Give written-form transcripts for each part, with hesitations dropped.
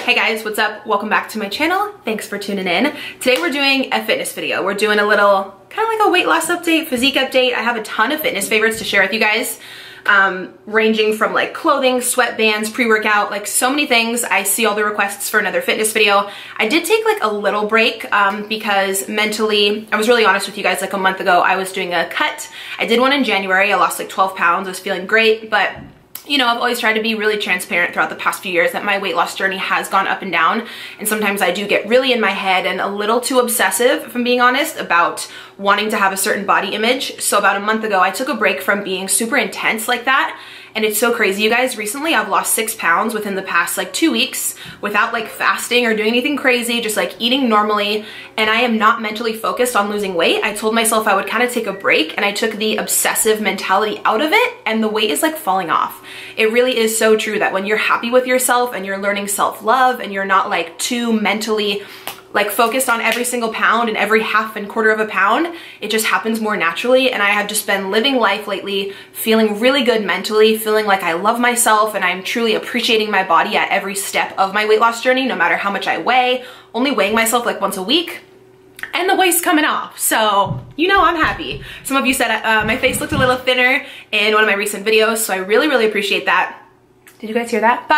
Hey guys, what's up? Welcome back to my channel. Thanks for tuning in. Today we're doing a fitness video. We're doing a little kind of like a weight loss update, physique update. I have a ton of fitness favorites to share with you guys, ranging from like clothing, sweatbands, pre-workout, like so many things. I see all the requests for another fitness video. I did take like a little break because mentally, I was really honest with you guys, like a month ago, I was doing a cut. I did one in January. I lost like 12 pounds. I was feeling great, but you know, I've always tried to be really transparent throughout the past few years that my weight loss journey has gone up and down. And sometimes I do get really in my head and a little too obsessive, if I'm being honest, about wanting to have a certain body image. So about a month ago, I took a break from being super intense like that. And it's so crazy, you guys. Recently, I've lost 6 pounds within the past like 2 weeks without like fasting or doing anything crazy, just like eating normally. And I am not mentally focused on losing weight. I told myself I would kind of take a break, and I took the obsessive mentality out of it, and the weight is like falling off. It really is so true that when you're happy with yourself and you're learning self-love and you're not like too mentally like focused on every single pound and every half and quarter of a pound, it just happens more naturally. And I have just been living life lately, feeling really good mentally, feeling like I love myself and I'm truly appreciating my body at every step of my weight loss journey, no matter how much I weigh, only weighing myself like once a week. And the waist's coming off, so you know I'm happy. Some of you said my face looked a little thinner in one of my recent videos, so I really appreciate that. Did you guys hear that?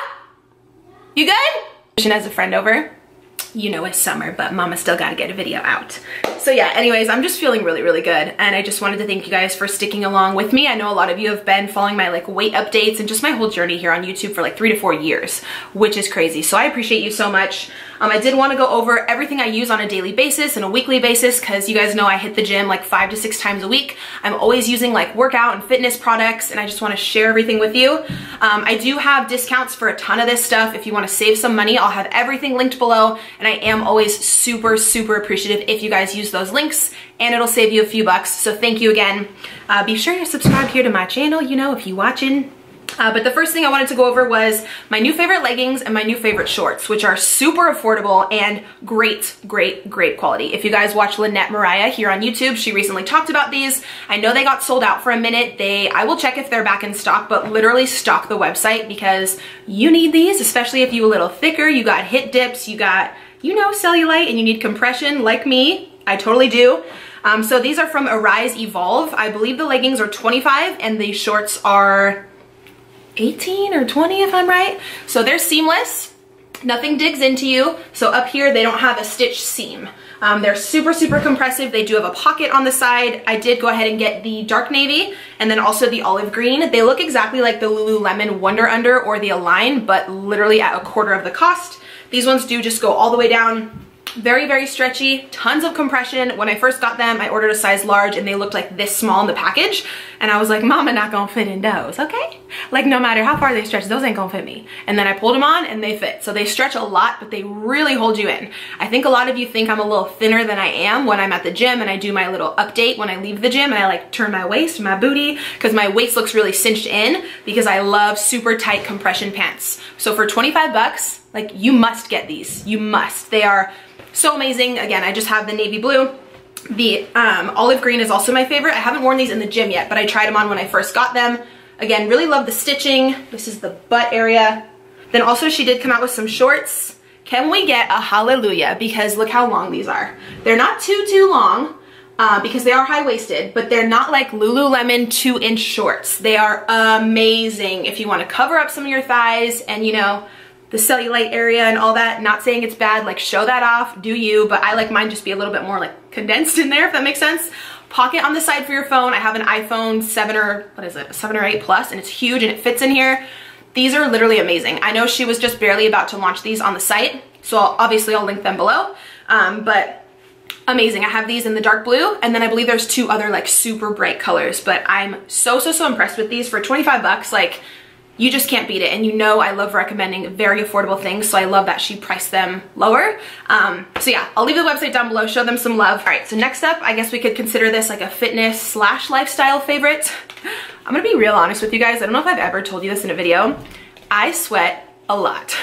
Papa? You good? She has a friend over. You know it's summer, but mama still gotta get a video out. So yeah, anyways, I'm just feeling really good, and I just wanted to thank you guys for sticking along with me. I know a lot of you have been following my like weight updates and just my whole journey here on YouTube for like 3 to 4 years, which is crazy. So I appreciate you so much. I did want to go over everything I use on a daily basis and a weekly basis, because you guys know I hit the gym like 5 to 6 times a week. I'm always using like workout and fitness products, and I just want to share everything with you. I do have discounts for a ton of this stuff. If you want to save some money, I'll have everything linked below, and I am always super appreciative if you guys use those links, and it'll save you a few bucks. So thank you again. Be sure you're subscribed here to my channel, you know, if you're watching. But the first thing I wanted to go over was my new favorite leggings and my new favorite shorts, which are super affordable and great quality. If you guys watch Lynette Mariah here on YouTube, she recently talked about these. I know they got sold out for a minute. I will check if they're back in stock, but literally stock the website because you need these, especially if you're a little thicker, you got hip dips, you got, you know, cellulite, and you need compression like me. I totally do. So these are from Arise Evolve. I believe the leggings are 25 and the shorts are 18 or 20 if I'm right. So they're seamless, nothing digs into you. So up here they don't have a stitch seam. They're super compressive. They do have a pocket on the side. I did go ahead and get the dark navy and then also the olive green. They look exactly like the Lululemon Wonder Under or the Align, but literally at a quarter of the cost. These ones do just go all the way down. Very stretchy, tons of compression. When I first got them, I ordered a size large and they looked like this small in the package. And I was like, mama not gonna fit in those, okay? Like no matter how far they stretch, those ain't gonna fit me. And then I pulled them on and they fit. So they stretch a lot, but they really hold you in. I think a lot of you think I'm a little thinner than I am when I'm at the gym and I do my little update when I leave the gym and I like turn my waist, my booty, because my waist looks really cinched in because I love super tight compression pants. So for 25 bucks, like you must get these, you must. They are so amazing. Again, I just have the navy blue. The olive green is also my favorite. I haven't worn these in the gym yet, but I tried them on when I first got them. Again, really love the stitching. This is the butt area. Then also she did come out with some shorts. Can we get a hallelujah? Because look how long these are. They're not too long because they are high-waisted, but they're not like Lululemon 2-inch shorts. They are amazing if you want to cover up some of your thighs and, you know, the cellulite area and all that. Not saying it's bad, like show that off, do you, but I like mine just be a little bit more like condensed in there, if that makes sense. Pocket on the side for your phone. I have an iPhone 7 or, what is it, 7 or 8 Plus, and it's huge and it fits in here. These are literally amazing. I know she was just barely about to launch these on the site, so obviously I'll link them below, but amazing. I have these in the dark blue, and then I believe there's 2 other like super bright colors, but I'm so impressed with these. For 25 bucks, like, you just can't beat it. And you know I love recommending very affordable things, so I love that she priced them lower. So yeah, I'll leave the website down below, show them some love. All right, so next up, I guess we could consider this like a fitness / lifestyle favorite. I'm gonna be real honest with you guys. I don't know if I've ever told you this in a video. I sweat a lot.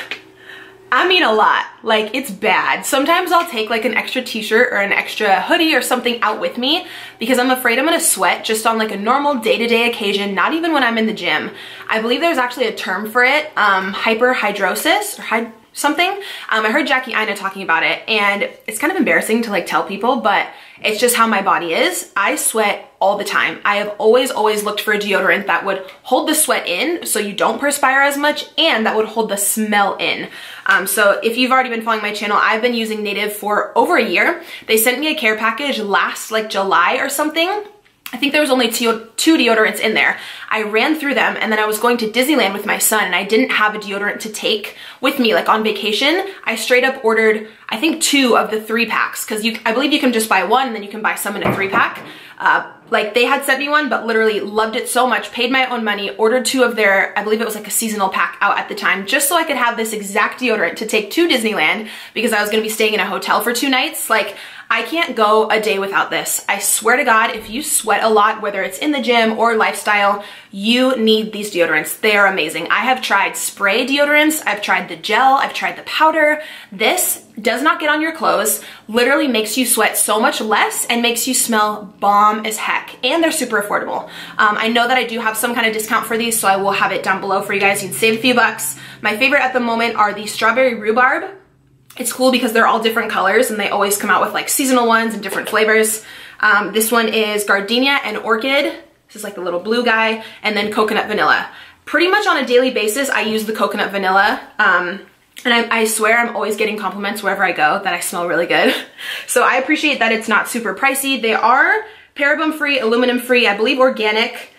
I mean a lot, like it's bad. Sometimes I'll take like an extra t-shirt or an extra hoodie or something out with me because I'm afraid I'm gonna sweat just on like a normal day-to-day occasion, not even when I'm in the gym. I believe there's actually a term for it, hyperhidrosis or something. I heard Jackie Aina talking about it, and it's kind of embarrassing to like tell people, but it's just how my body is. I sweat all the time. I have always looked for a deodorant that would hold the sweat in so you don't perspire as much, and that would hold the smell in. So if you've already been following my channel, I've been using Native for over a year. They sent me a care package last like July or something. I think there was only two deodorants in there. I ran through them, and then I was going to Disneyland with my son, and I didn't have a deodorant to take with me like on vacation. I straight up ordered, I think 2 of the 3 packs, because I believe you can just buy 1 and then you can buy some in a 3-pack. Like they had sent me one, but literally loved it so much, paid my own money, ordered 2 of their, I believe it was like a seasonal pack out at the time, just so I could have this exact deodorant to take to Disneyland, because I was gonna be staying in a hotel for 2 nights. Like, I can't go a day without this. I swear to God, if you sweat a lot, whether it's in the gym or lifestyle, you need these deodorants. They are amazing. I have tried spray deodorants, I've tried the gel, I've tried the powder. This does not get on your clothes, literally makes you sweat so much less and makes you smell bomb as heck. And they're super affordable. I know that I do have some kind of discount for these, so I will have it down below for you guys. You can save a few bucks. My favorite at the moment are the strawberry rhubarb. It's cool because they're all different colors, and they always come out with like seasonal ones and different flavors. This one is gardenia and orchid. This is like the little blue guy, and then coconut vanilla. Pretty much on a daily basis, I use the coconut vanilla. And I swear I'm always getting compliments wherever I go that I smell really good. So I appreciate that it's not super pricey. They are paraben free, aluminum free, I believe organic.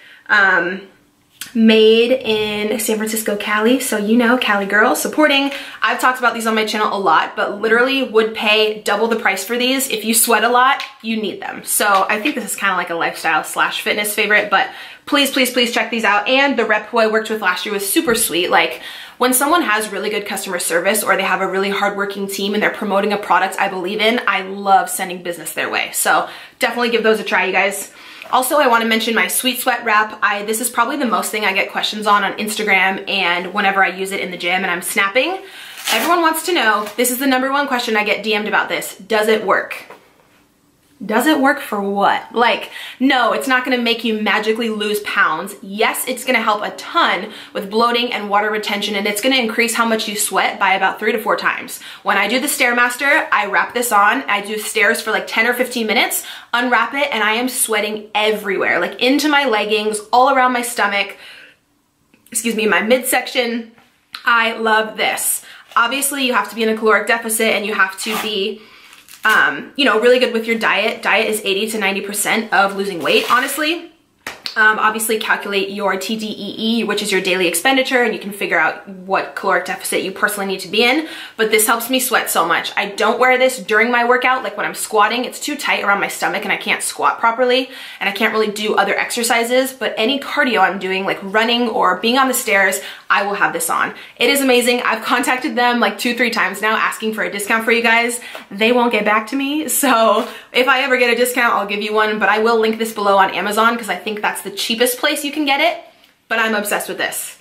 Made in San Francisco, Cali, so you know, Cali girl supporting. I've talked about these on my channel a lot, but literally would pay double the price for these. If you sweat a lot, you need them. So I think this is kind of like a lifestyle slash fitness favorite, but please, please, please check these out. And the rep who I worked with last year was super sweet. Like, when someone has really good customer service, or they have a really hardworking team and they're promoting a product I believe in, I love sending business their way. So definitely give those a try, you guys. Also, I want to mention my Sweet Sweat wrap. This is probably the most thing I get questions on Instagram and whenever I use it in the gym and I'm snapping. Everyone wants to know, this is the #1 question I get DM'd about this. Does it work? Does it work for what? Like, no, it's not gonna make you magically lose pounds. Yes, it's gonna help a ton with bloating and water retention, and it's gonna increase how much you sweat by about 3 to 4 times. When I do the Stairmaster, I wrap this on, I do stairs for like 10 or 15 minutes, unwrap it, and I am sweating everywhere, like into my leggings, all around my stomach, excuse me, my midsection. I love this. Obviously, you have to be in a caloric deficit, and you have to be you know, really good with your diet. Diet is 80 to 90% of losing weight, honestly. Obviously calculate your TDEE, which is your daily expenditure, and you can figure out what caloric deficit you personally need to be in. But this helps me sweat so much. I don't wear this during my workout, like when I'm squatting. It's too tight around my stomach and I can't squat properly, and I can't really do other exercises. But any cardio I'm doing, like running or being on the stairs, I will have this on. It is amazing. I've contacted them like 2-3 times now asking for a discount for you guys. They won't get back to me. So if I ever get a discount, I'll give you one, but I will link this below on Amazon because I think that's the cheapest place you can get it, but I'm obsessed with this.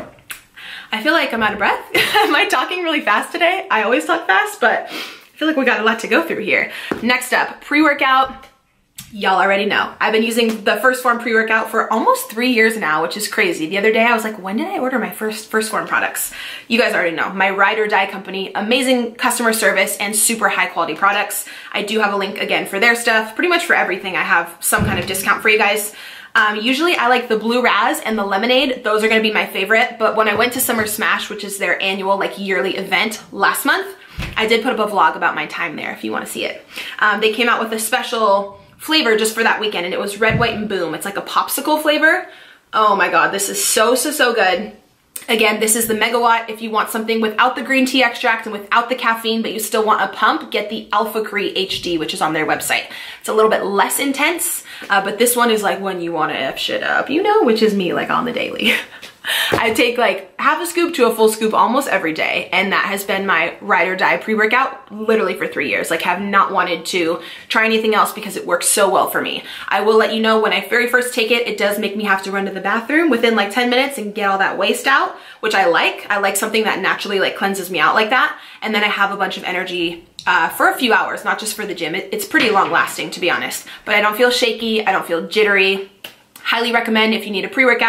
I feel like I'm out of breath. Am I talking really fast today? I always talk fast, but I feel like we got a lot to go through here. Next up, pre-workout. Y'all already know. I've been using the 1st Phorm pre-workout for almost 3 years now, which is crazy. The other day I was like, when did I order my first Phorm products? You guys already know. My Ride or Die company, amazing customer service and super high quality products. I do have a link again for their stuff. Pretty much for everything I have some kind of discount for you guys. Usually I like the Blue Raz and the Lemonade. Those are gonna be my favorite, but when I went to Summer Smash, which is their annual like yearly event last month, I did put up a vlog about my time there if you wanna see it. They came out with a special flavor just for that weekend, and it was Red, White, and Boom. It's like a popsicle flavor. Oh my God, this is so, so, so good. Again, this is the Megawatt. If you want something without the green tea extract and without the caffeine, but you still want a pump, get the Alpha Cree HD, which is on their website. It's a little bit less intense, but this one is like when you want to F shit up, you know, which is me, like on the daily. I take like half a scoop to a full scoop almost every day, and that has been my Ride or Die pre-workout literally for 3 years. Like, have not wanted to try anything else because it works so well for me. I will let you know when I very first take it, it does make me have to run to the bathroom within like 10 minutes and get all that waste out, which I like. I like something that naturally like cleanses me out like that, and then I have a bunch of energy for a few hours, not just for the gym. It's pretty long lasting, to be honest, but I don't feel shaky, I don't feel jittery. Highly recommend if you need a pre-workout.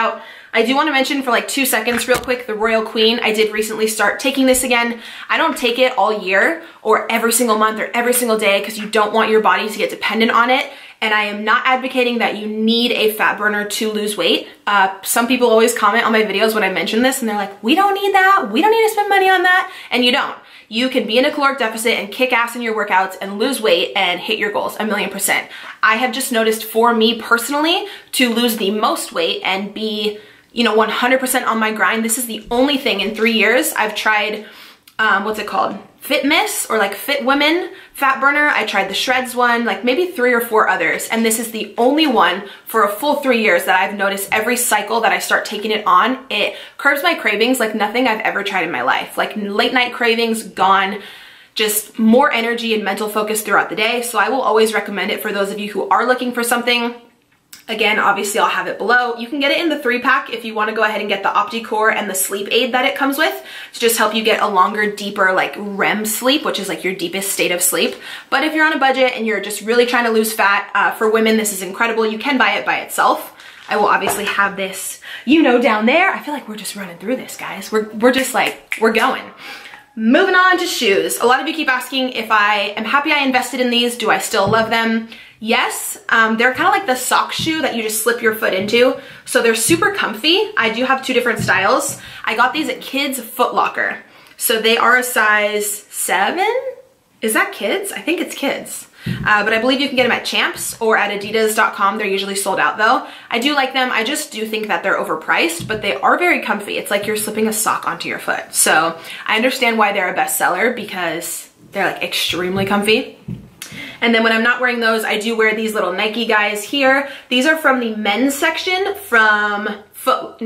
I do want to mention for like 2 seconds real quick, the Royal Queen. I did recently start taking this again. I don't take it all year or every single month or every single day because you don't want your body to get dependent on it. And I am not advocating that you need a fat burner to lose weight. Some people always comment on my videos when I mention this and they're like, we don't need that. We don't need to spend money on that. And you don't. You can be in a caloric deficit and kick ass in your workouts and lose weight and hit your goals 1,000,000%. I have just noticed for me personally to lose the most weight and be, you know, 100% on my grind. This is the only thing in 3 years I've tried, what's it called? Fit Miss or like Fit Women Fat Burner. I tried the Shreds one, like maybe 3 or 4 others. And this is the only one for a full 3 years that I've noticed every cycle that I start taking it on, it curbs my cravings like nothing I've ever tried in my life. Like late night cravings gone, just more energy and mental focus throughout the day. So I will always recommend it for those of you who are looking for something. Again, obviously I'll have it below. You can get it in the 3-pack if you want to go ahead and get the OptiCore and the sleep aid that it comes with to just help you get a longer, deeper like REM sleep, which is like your deepest state of sleep. But if you're on a budget and you're just really trying to lose fat, for women, this is incredible. You can buy it by itself. I will obviously have this, you know, down there. I feel like we're just running through this, guys. We're just like, we're going. Moving on to shoes. A lot of you keep asking if I am happy I invested in these. Do I still love them? Yes, they're kind of like the sock shoe that you just slip your foot into. So they're super comfy. I do have 2 different styles. I got these at Kids Foot Locker. So they are a size 7. Is that kids? I think it's kids. But I believe you can get them at Champs or at adidas.com. They're usually sold out though. I do like them. I just do think that they're overpriced, but they are very comfy. It's like you're slipping a sock onto your foot. So I understand why they're a bestseller because they're like extremely comfy. And then when I'm not wearing those, I do wear these little Nike guys here. These are from the men's section from Foot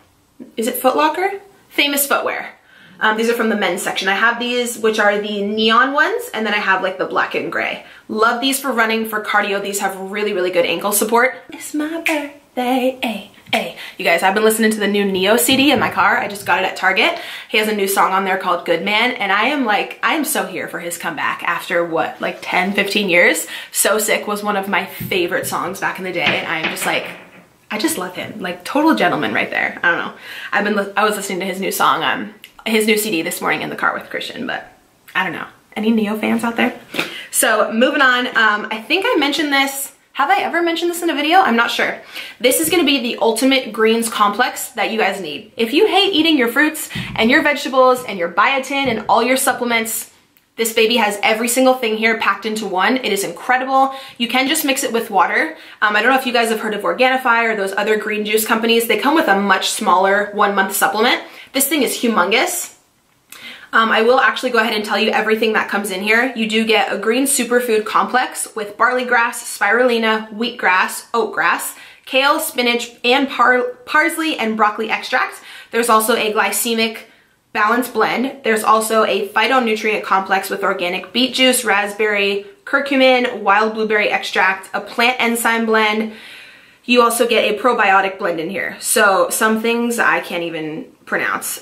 Locker? Famous Footwear. These are from the men's section. I have these, which are the neon ones, and then I have like the black and gray. Love these for running, for cardio. These have really, really good ankle support. It's my birthday, ay, ay. You guys, I've been listening to the new Neo CD in my car. I just got it at Target. He has a new song on there called Good Man, and I am so here for his comeback after what, like 10, 15 years. So Sick was one of my favorite songs back in the day, and I am just like, I just love him. Like total gentleman right there. I don't know. I was listening to his new song, his new CD this morning in the car with Christian, but I don't know. Any Neo fans out there? So moving on, I think I mentioned this. Have I ever mentioned this in a video? I'm not sure. This is gonna be the ultimate greens complex that you guys need. If you hate eating your fruits and your vegetables and your biotin and all your supplements, this baby has every single thing here packed into one. It is incredible. You can just mix it with water. I don't know if you guys have heard of Organifi or those other green juice companies. They come with a much smaller 1-month supplement. This thing is humongous. I will actually go ahead and tell you everything that comes in here. You do get a green superfood complex with barley grass, spirulina, wheatgrass, oatgrass, kale, spinach, and parsley and broccoli extract. There's also a glycemic balance blend. There's also a phytonutrient complex with organic beet juice, raspberry, curcumin, wild blueberry extract, a plant enzyme blend. You also get a probiotic blend in here. So some things I can't even pronounce.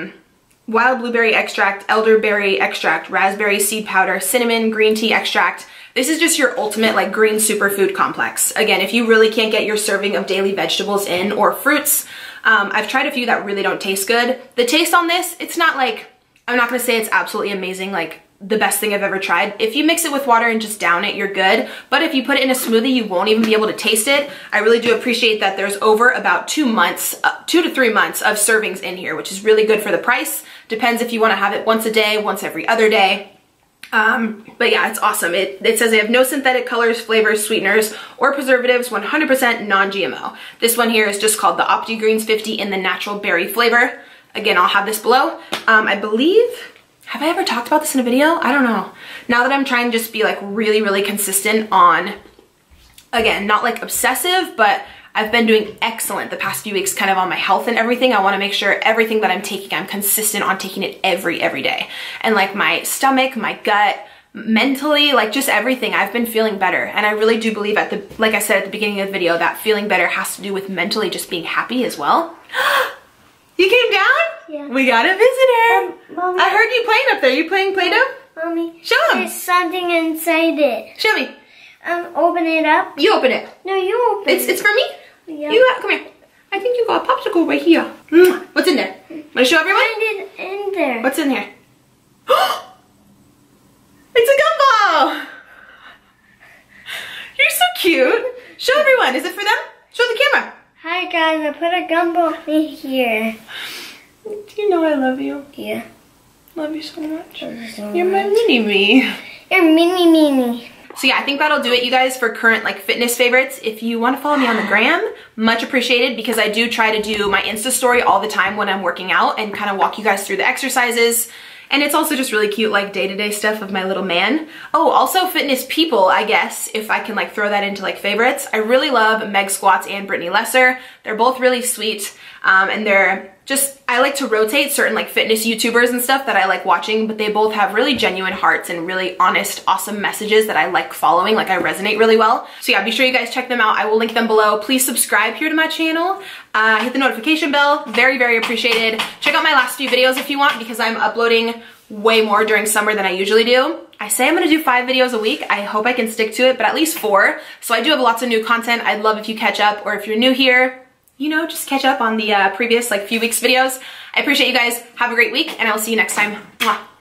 Wild blueberry extract, elderberry extract, raspberry seed powder, cinnamon, green tea extract. This is just your ultimate like green superfood complex. Again, if you really can't get your serving of daily vegetables in or fruits, I've tried a few that really don't taste good. The taste on this, it's not like, I'm not gonna say it's absolutely amazing, like the best thing I've ever tried. If you mix it with water and just down it, you're good. But if you put it in a smoothie, you won't even be able to taste it. I really do appreciate that there's over about 2 months, 2 to 3 months of servings in here, which is really good for the price. Depends if you wanna have it once a day, once every other day. But yeah, it's awesome. It says they have no synthetic colors, flavors, sweeteners, or preservatives, 100% non-GMO. This one here is just called the OptiGreens 50 in the natural berry flavor. Again, I'll have this below. I believe, have I ever talked about this in a video? I don't know. Now that I'm trying to just be like really, really consistent on, again, not like obsessive, but I've been doing excellent the past few weeks kind of on my health and everything. I wanna make sure everything that I'm taking, I'm consistent on taking it every day. And like my stomach, my gut, mentally, like just everything, I've been feeling better. And I really do believe like I said at the beginning of the video, that feeling better has to do with mentally just being happy as well. You came down? Yeah. We got a visitor. Mommy. I heard you playing up there. You playing Play-Doh? Mommy. Show him. There's something inside it. Show me. Open it up. You open it. No, you open it. It's for me? Yeah. You come here. I think you got a popsicle right here. What's in there? Want to show everyone? Find it in there. What's in here? It's a gumball! You're so cute. Show everyone. Is it for them? Show the camera. Hi guys, I put a gumball in here. Do you know I love you? Yeah. Love you so much. So You're my mini-me. You're mini. So yeah, I think that'll do it, you guys, for current like fitness favorites. If you want to follow me on the gram, much appreciated, because I do try to do my Insta story all the time when I'm working out and kind of walk you guys through the exercises. And it's also just really cute, like day-to-day stuff of my little man. Oh, also fitness people, I guess, if I can like throw that into like favorites. I really love Meg Squats and Brittany Lesser. They're both really sweet, and they're just, I like to rotate certain like fitness YouTubers and stuff that I like watching, but they both have really genuine hearts and really honest, awesome messages that I like following, like I resonate really well. So yeah, be sure you guys check them out. I will link them below. Please subscribe here to my channel. Hit the notification bell. Very, very appreciated. Check out my last few videos if you want, because I'm uploading way more during summer than I usually do. I say I'm gonna do 5 videos a week. I hope I can stick to it, but at least 4. So I do have lots of new content. I'd love if you catch up, or if you're new here, you know, just catch up on the previous like few weeks videos. I appreciate you guys. Have a great week, and I'll see you next time. Mwah.